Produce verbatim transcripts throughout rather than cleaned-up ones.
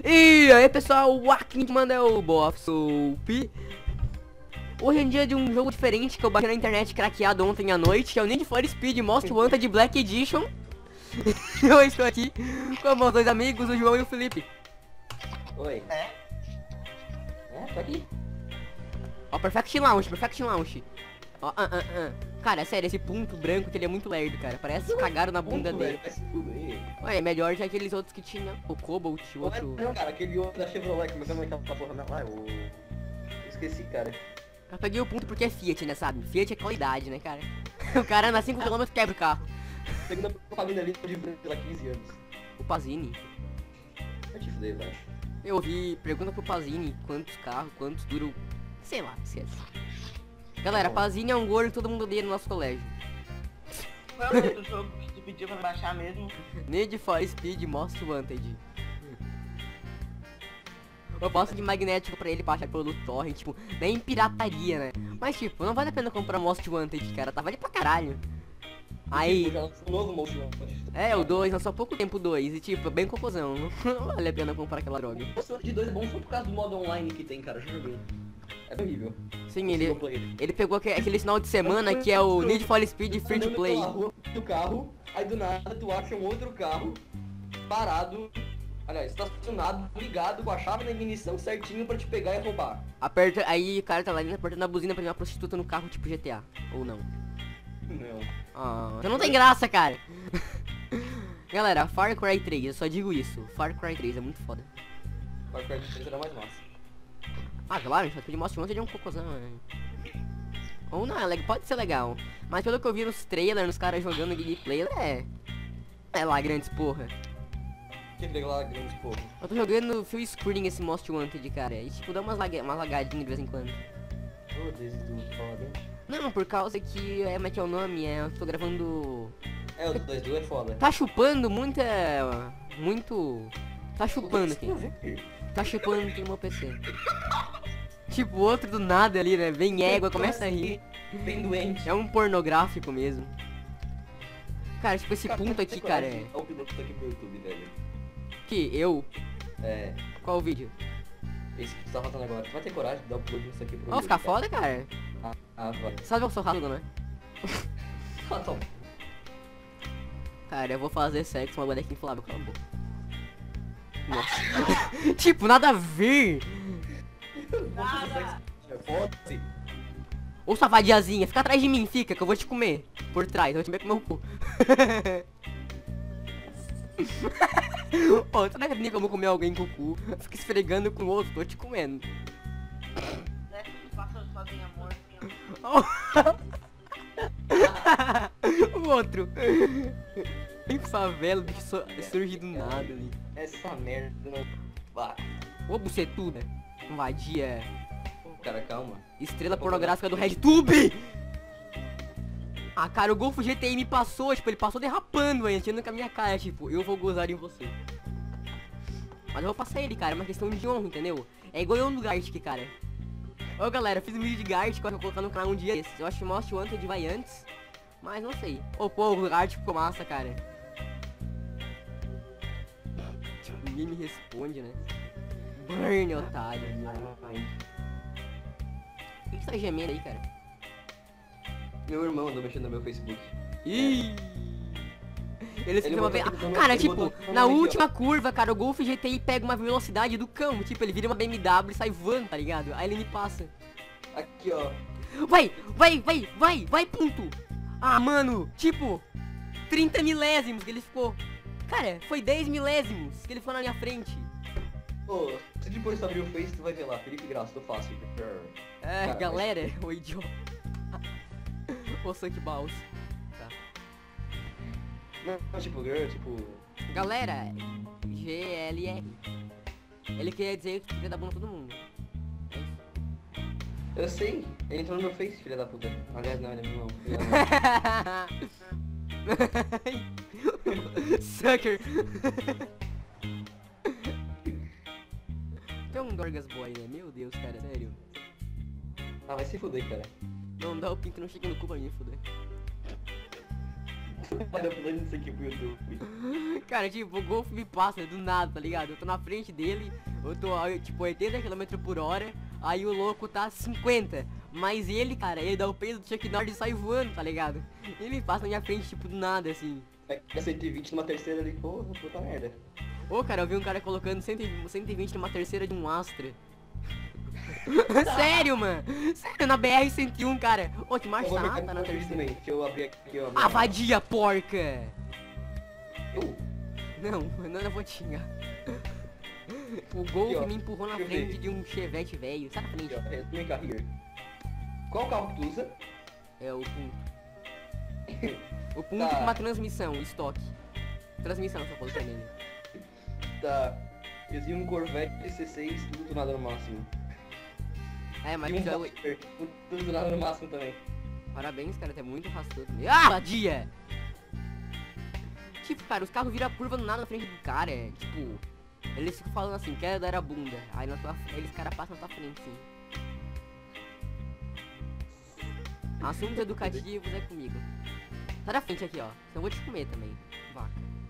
E aí pessoal, aqui quem manda é o Boff Soap. Hoje é dia de um jogo diferente que eu baixei na internet craqueado ontem à noite, que é o Need for Speed Most Wanted Black Edition. Eu estou aqui com meus dois amigos, o João e o Felipe. Oi. É? É, tô aqui. Ó, Perfect Launch, Perfect Launch. Ó, ah, ah, ah. Cara, sério, esse ponto branco que ele é muito lerdo, cara. Parece que cagaram na bunda Ponto, dele. velho, vai se fuder. Ué, é melhor que aqueles outros que tinha. O Cobalt, o Não, é- outro. não, cara, aquele outro da Chevrolet, como é que é aquela porra lá? Eu... eu esqueci, cara. Eu peguei o ponto porque é Fiat, né, sabe? Fiat é qualidade, né, cara? O cara anda cinco quilômetros e quebra o carro. Segunda família ali, tô de pela quinze anos. O Pazini. Vai te fuder, velho. Eu ouvi, pergunta pro Pazini quantos carros, quantos duram. Sei lá, esquece. Galera, Pazini é um gordo que todo mundo odeia no nosso colégio. Qual é o nome do jogo que tu pediu pra baixar mesmo? Need for Speed Most Wanted. Eu posso de magnético pra ele baixar pelo torrent, tipo, nem pirataria, né? Mas tipo, não vale a pena comprar Most Wanted, cara, tá vale pra caralho. Aí, Já lançou um novo Most Wanted. é, o dois, lançou há pouco tempo o dois, e tipo, é bem confusão, não vale a pena comprar aquela droga. O Most Wanted dois é bom só por causa do modo online que tem, cara, eu já joguei. É horrível. Sim, ele, ele pegou aquele, aquele final de semana que é o Need for Speed Free to Play. Do carro, aí do nada tu acha um outro carro parado, aliás, estacionado, ligado com a chave na ignição certinho pra te pegar e roubar. Aperta, aí o cara tá lá ainda apertando a buzina pra ver uma prostituta no carro tipo G T A, ou não. Não. Ah, então não tem graça, cara. Galera, Far Cry três, eu só digo isso. Far Cry três é muito foda. Far Cry três era mais massa. Ah, claro, só que de Most Wanted é um cocôzão, né? Ou não, é le- pode ser legal. Mas pelo que eu vi nos trailers, nos caras jogando gameplay, é... É lá, grandes porra. Que legal lá, grandes porra. Eu tô jogando full screen esse Most Wanted, cara. E tipo, dá umas, laga umas lagadinhas de vez em quando. Ô, desde do foda. Não, por causa que, é, como é que é o nome? É, eu tô gravando... É, o do dois do é foda. Tá chupando muita... Muito... Tá chupando aqui. Tá chupando aqui no meu P C. Tipo, o outro do nada ali, né? Vem égua, começa a rir. Bem doente. É um pornográfico mesmo. Cara, tipo, esse ponto aqui, cara, é... Olha o piloto aqui pro YouTube, velho. Que? Eu? É, Qual o vídeo? esse que tu tá falando agora. Tu vai ter coragem de dar o upload nisso aqui pro Ó, ficar foda, cara. Ah, ah, vai. Sabe eu sou rato, né? Ah, toma. Cara, eu vou fazer sexo com uma boneca inflável, cala a boca. Nossa. Tipo, nada a ver. Nada. É foda-se. Ô, safadiazinha, fica atrás de mim, fica, que eu vou te comer. Por trás, eu vou te comer com meu cu. Pô, tu não é nem como comer alguém com o cu. Fica esfregando com o outro, tô te comendo. Né? Faça sozinho, amor. O outro. Em favela, bicho so surge do nada ali. Essa merda não... Vai. Ô, bucetuda. Vadia. Cara, calma. Estrela pornográfica do RedTube. Ah, cara, o Golfo G T I me passou, tipo, ele passou derrapando aí, tirando com a minha cara, tipo, eu vou gozar em você. Mas eu vou passar ele, cara, é uma questão de honra, entendeu? É igual eu no Gartic, cara. Ô, galera, eu fiz um vídeo de Gartic que eu vou colocar no canal um dia desses. Eu acho que o Most Wanted vai antes, mas não sei. Ô, pô, o Gartic ficou massa, cara. Tipo, ninguém me responde, né? Burn, otário. O que que tá gemendo aí, cara? Meu irmão andou mexendo no meu Facebook. Ih! Ele se Ele uma botou vez. aqui no- Cara, ele tipo, botou aqui no na aqui, ó. última curva, cara, o Golf G T I pega uma velocidade do cão. Tipo, ele vira uma B M W e sai voando, tá ligado? Aí ele me passa. Aqui, ó. Vai, vai, vai, vai, vai, ponto! Ah, mano, tipo, trinta milésimos que ele ficou. Cara, foi dez milésimos que ele ficou na minha frente. Ô, se depois tu abrir o Face, tu vai ver lá. Felipe Graça, tô fácil. É, Cara, galera, o idiota. Ô, Sank Balls. Tá. Não, tipo, girl, tipo... Galera, G L R. Ele queria dizer que queria dar bunda a todo mundo. É isso. Eu sei, ele entrou no meu Face, filha da puta. Aliás, não, ele é meu irmão. Sucker. Tem um Dorgas Boy, né? Meu Deus, cara, sério. Ah, vai se fuder, cara. Não dá o pinto, não chega no cu pra mim, foder. Olha, falando isso aqui pro YouTube. Cara, tipo, o Golf me passa do nada, tá ligado? Eu tô na frente dele, eu tô, tipo, oitenta quilômetros por hora, aí o louco tá cinquenta. Mas ele, cara, ele dá o peso do Chuck Norris e sai voando, tá ligado? Ele passa na minha frente, tipo, do nada, assim. É cento e vinte numa terceira ali, porra, puta merda. Ô, cara, eu vi um cara colocando cento e vinte numa terceira de um Astra. Sério, mano? Sério, na B R cento e um, cara. Ô, que marcha Eu vou tá, jogar tá na com vocês terceira. também. Deixa eu abrir aqui, ó. Ah, vadia, porca! Eu? Não, não, não vou te xingar. O Golf Aqui, ó. me empurrou na Deixa eu frente ver. de um Chevette velho. Sai da Aqui, frente. ó, resume carreira. Qual carro que tu usa? É o ponto. O ponto Tá. com uma transmissão, estoque. Transmissão, só coloquei nele. Tá. Eu vi um Corvette C seis, tudo tunado no máximo. É, mas E um já... Duster, tudo tunado no máximo também. Parabéns, cara, tu é muito rastoso. Ah, vadia! Tipo, cara, os carros viram a curva do nada na frente do cara, é, tipo... Eles ficam falando assim, quero dar a bunda. Aí na tua, eles cara passam na tua frente, sim. Assuntos educativos é comigo. Sai da frente aqui, ó. Senão eu vou te comer também, vaca.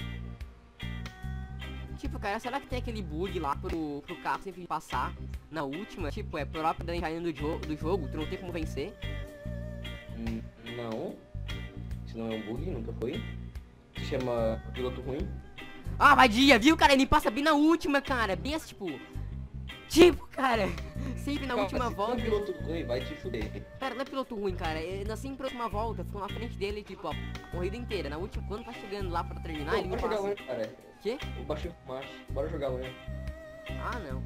Tipo, cara, será que tem aquele bug lá pro, pro carro sempre passar na última? Tipo, é próprio da engine do, jo do jogo, tu não tem como vencer? Hum, Não. Isso não é um bug, nunca foi. Se chama piloto ruim. Ah, vadia, viu, cara? Ele passa bem na última, cara. Bem assim, tipo... Tipo, cara, sempre na Cara, última se volta... for piloto ruim, vai te fuder. Cara, não é piloto ruim, cara. É, na sempre última volta, ficou na frente dele, tipo, a corrida inteira. Na última, quando tá chegando lá pra terminar, Pô, ele me bora jogar passa. LAN, cara. Quê? O baixinho macho. Bora jogar LAN. Ah, não.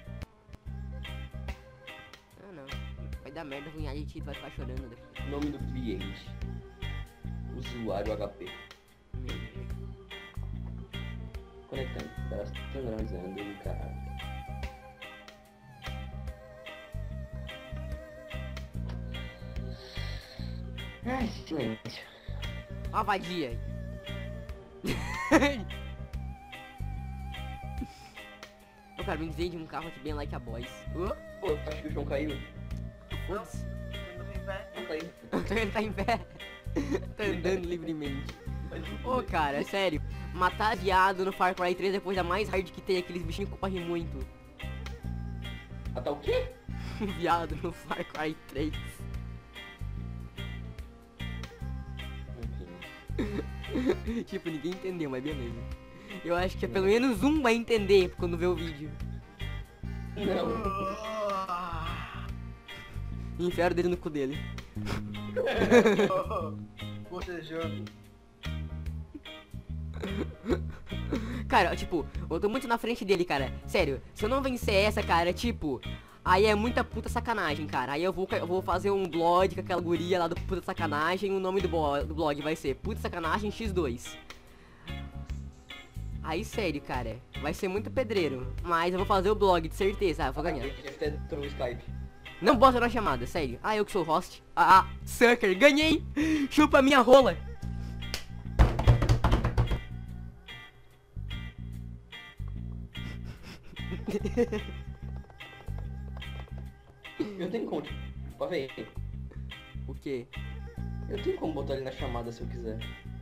Ah, não. Vai dar merda ruim, a gente vai ficar chorando depois. Nome do cliente. Usuário H P. Meu Deus. Conectando. Cara, sintonizando, caralho. Ai, silêncio. Ah, vadia. Eu quero me dizer de um carro aqui bem like a boys. Uh, Pô, acho que o João caiu. foda-se. Eu não sei, vai. Não caiu. Ele tá em pé. Tá andando livremente. Ô, cara, é sério. Matar viado no Far Cry três depois da mais hard que tem, aqueles bichinhos que correm muito. Ah, tá o quê? Viado no Far Cry três. Enfim. Tipo, ninguém entendeu, mas beleza. Eu acho que é pelo menos um vai entender quando ver o vídeo. Não. Enfiaram o dedo no cu dele. Bocejando. Cara, tipo, eu tô muito na frente dele, cara. Sério, se eu não vencer essa, cara, tipo... Aí é muita puta sacanagem, cara. Aí eu vou, eu vou fazer um blog com aquela guria lá do puta sacanagem. O nome do, bo do blog vai ser Puta Sacanagem X dois. Aí, sério, cara, vai ser muito pedreiro. Mas eu vou fazer o blog, de certeza. Ah, eu vou ganhar. Deve ter no Skype. Não bota na chamada, sério. Ah, eu que sou o host. Ah, ah, sucker, ganhei! Chupa minha rola! Eu tenho como, pra ver. O quê? Eu tenho como botar ele na chamada se eu quiser.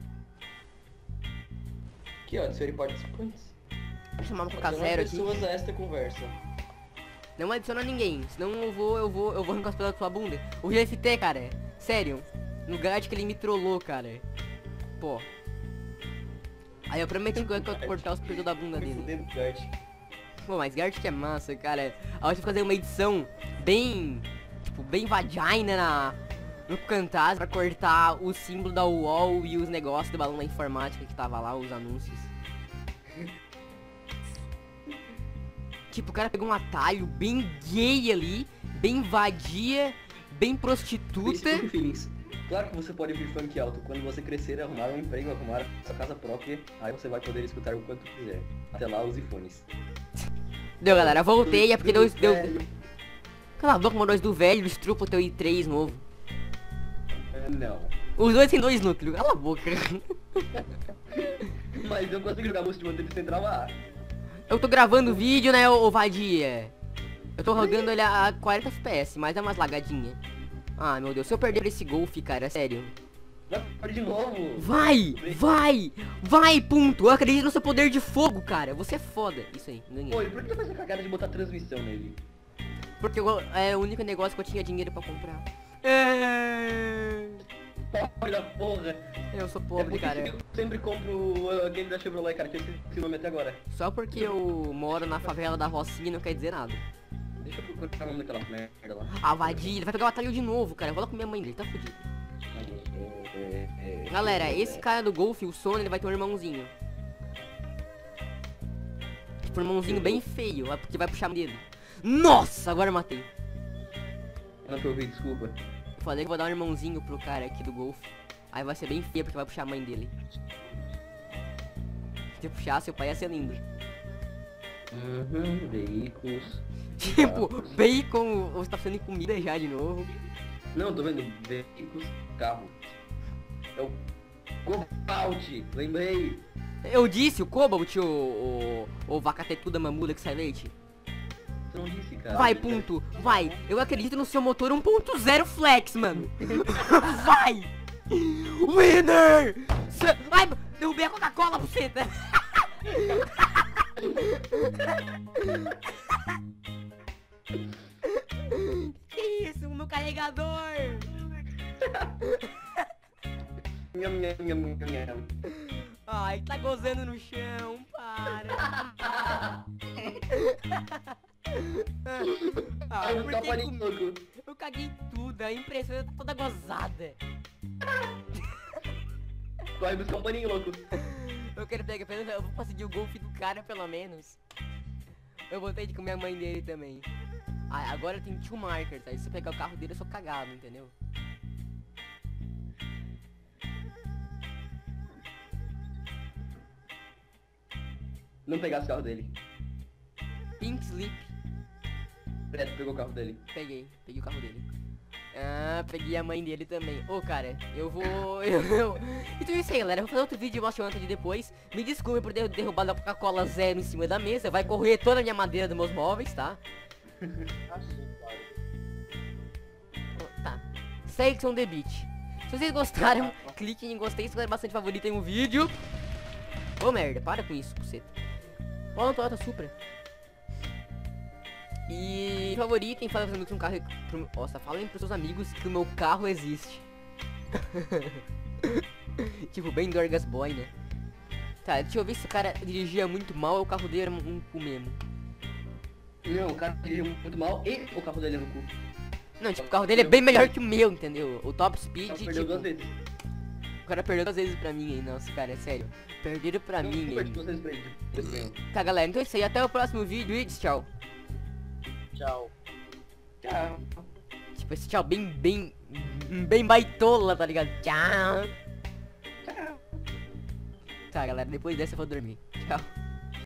Aqui, ó, adicione participantes. Vou chamar um Adiciona zero aqui. pessoas a esta conversa. Não adiciona ninguém, senão eu vou, eu vou, eu vou arrancar os pedaços da sua bunda. O G F T, cara, sério, no Gart que ele me trollou, cara. Pô. Aí eu prometi que eu ia cortar os pedaços da bunda Me dele. fudendo, Gart. Pô, mas Gart que é massa, cara. Aí eu tive que fazer uma edição bem, tipo, bem vagina na, no Camtasia pra cortar o símbolo da U O L e os negócios do balão da informática que tava lá, os anúncios. Tipo, o cara pegou um atalho bem gay ali, bem vadia, bem prostituta. Facebook Feelings. Claro que você pode ouvir funk alto quando você crescer, arrumar um emprego, arrumar sua casa própria, aí você vai poder escutar o quanto quiser. Até lá, use fones. Deu, galera, voltei, é porque deu... deu... Velho. Cala a boca, mandou do velho, estrupa o teu i três novo. É, Não. Os dois têm dois núcleos, cala a boca. Mas eu consigo jogar música de maneira sem travar. Eu tô gravando vídeo, né, ô vadia? Eu tô rodando ele a quarenta F P S, mas é umas lagadinhas. Ah, meu Deus, se eu perder esse golfe, cara, sério. Vai parar de novo. Vai, vai, vai, ponto. Eu acredito no seu poder de fogo, cara. Você é foda. Isso aí, ganhei. Oi, por que você faz essa cagada de botar transmissão nele? Porque eu- é o único negócio que eu tinha dinheiro pra comprar. É... Olha, porra. Eu sou É pobre, por cara. isso que eu sempre compro uh, game da Chevrolet, cara, que eu esqueci o nome até agora. Só porque eu moro na favela da Rocinha não quer dizer nada. Deixa eu procurar o nome daquela merda lá. Ah, vadia, ele vai pegar o atalho de novo, cara. Eu vou lá com minha mãe dele, tá fudido. É, é, Galera, é, esse cara do Golf, o Sony, ele vai ter um irmãozinho. Tipo, um irmãozinho bem feio, é porque vai puxar dele. Nossa, agora eu matei. Não te ouvi, desculpa. Eu falei que vou dar um irmãozinho pro cara aqui do Golf. Aí vai ser bem feio porque vai puxar a mãe dele. Se eu puxar, seu pai ia ser lindo. Uhum, veículos. Tipo, bacon, você tá precisando de comida já de novo. Não, tô vendo veículos, carro. É o Cobalt, lembrei. Eu disse, o Cobalt, o, o, o vaca tetuda mamuda que sai leite. Você não disse, cara. Vai, ponto, vai. Eu acredito no seu motor um ponto zero flex, mano. Vai! Winner! Cê... Ai, derrubei a Coca-Cola, buceta. Que isso, o meu carregador? Nham, nham, nham, nham, nham. Ai, tá gozando no chão, para. Ah, Ai, por o que capalinho comigo? louco. Eu caguei tudo, a impressora tá toda gozada. Corre buscar um paninho louco. Eu quero pegar, pelo menos eu vou conseguir o golfe do cara pelo menos. Eu voltei de comer a mãe dele também. Ah, agora tem two markers, aí se eu pegar o carro dele eu sou cagado, entendeu? Não pegasse o carro dele. Pink Slip. Preto pegou o carro dele. Peguei, peguei o carro dele. Ah, peguei a mãe dele também. Ô, cara, eu vou... Eu, eu... Então é isso aí, galera. Eu vou fazer outro vídeo emocionante de depois. Me desculpe por ter derrubado a Coca-Cola zero em cima da mesa. Vai correr toda a minha madeira dos meus móveis, tá? Tá. Sex on the beach. Se vocês gostaram, cliquem em gostei, se quiser bastante favorito em um vídeo. Ô, merda, para com isso, buceta. Ó, uma Toyota Supra. E favoritem, falem pros amigos que um carro... Pro, nossa, falem pros seus amigos que o meu carro existe. Tipo, bem Dorgas Boy, né? Tá, deixa eu ver se o cara dirigia muito mal ou o carro dele era um cu mesmo. Não, o cara dirigiu muito mal e o carro dele é no cu. Não, tipo, o carro dele é bem melhor que o meu, entendeu? O top speed, Então, tipo... perdeu duas vezes. O cara perdeu duas vezes pra mim, hein? Nossa, cara, é sério. Perderam pra Não, mim, perde hein? duas vezes pra ele. Eles ganham. Tá, galera, então é isso aí. Até o próximo vídeo e tchau. Tchau. Tchau. Tipo, esse tchau bem, bem... Bem baitola, tá ligado? Tchau. Tchau. Tá, galera, depois dessa eu vou dormir. Tchau.